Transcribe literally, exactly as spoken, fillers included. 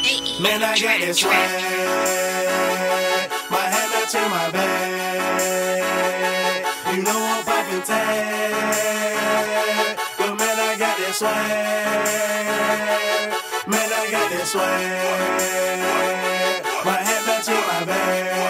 Man, I got this swag. My hat matching my bag. You know I'm poppin' tag. But man, I got this swag. Man, I got this swag. My hat matching my bag.